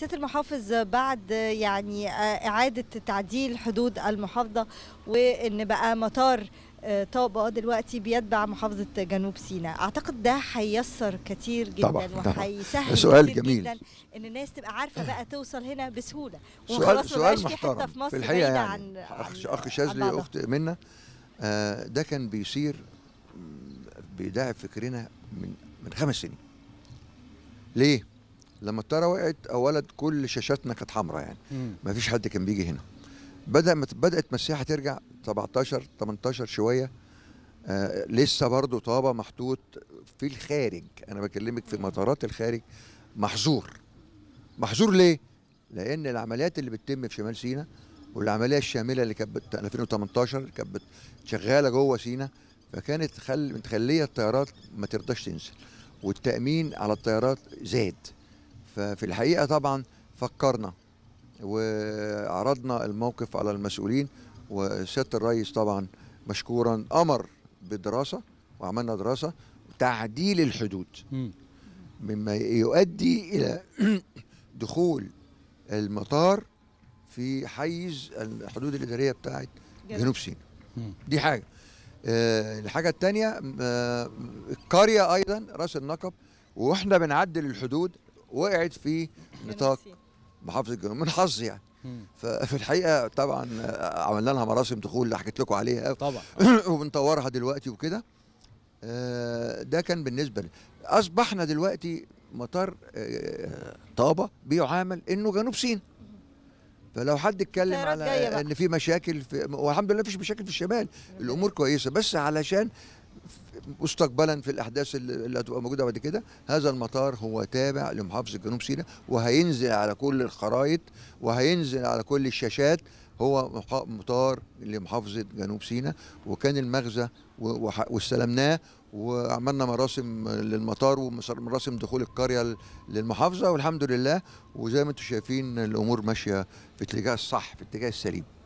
سيادة المحافظ بعد يعني إعادة تعديل حدود المحافظة وإن بقى مطار طابة دلوقتي بيتبع محافظة جنوب سيناء، أعتقد ده هييسر كتير طبعا جدا طبعا. وهيسهل سؤال كتير جميل. جدا إن الناس تبقى عارفة بقى توصل هنا بسهولة، سؤال وخلاص ما بقاش في محترم حتة في مصر الحقيقه، بعيدة يعني عن اخ عن شاذلي بعضها. اخت منا. ده كان بيصير بيداعب فكرنا من 5 سنين. ليه؟ لما الطياره وقعت اولا كل شاشاتنا كانت حمراء، يعني ما فيش حد كان بيجي هنا. بدات مساحه ترجع 17 18 شويه. لسه برضو طابة محطوط في الخارج، انا بكلمك في مطارات الخارج محظور ليه؟ لان العمليات اللي بتتم في شمال سيناء والعمليه الشامله اللي كانت 2018 كانت شغاله جوه سيناء، فكانت متخليه الطيارات ما ترضاش تنزل، والتامين على الطيارات زاد. ففي الحقيقه طبعا فكرنا وعرضنا الموقف على المسؤولين، وسياده الرئيس طبعا مشكورا امر بدراسه، وعملنا دراسه تعديل الحدود مما يؤدي الى دخول المطار في حيز الحدود الاداريه بتاعت جنوب سيناء. دي حاجه. الحاجه الثانيه، القريه ايضا راس النقب واحنا بنعدل الحدود وقعت في نطاق محافظه الجنوب من حظ يعني. ففي الحقيقه طبعا عملنا لها مراسم دخول اللي حكيت لكم عليها طبعا وبنطورها دلوقتي وكده. ده كان بالنسبه لي. اصبحنا دلوقتي مطار طابه بيعامل انه جنوب سيناء. فلو حد اتكلم على ان في مشاكل والحمد لله مفيش مشاكل في الشمال، الامور كويسه، بس علشان مستقبلا في الاحداث اللي هتبقى موجوده بعد كده، هذا المطار هو تابع لمحافظه جنوب سيناء، وهينزل على كل الخرائط وهينزل على كل الشاشات، هو مطار لمحافظه جنوب سيناء. وكان المغزى واستلمناه وعملنا مراسم للمطار ومراسم دخول القريه للمحافظه، والحمد لله. وزي ما انتم شايفين الامور ماشيه في الاتجاه الصح، في الاتجاه السليم.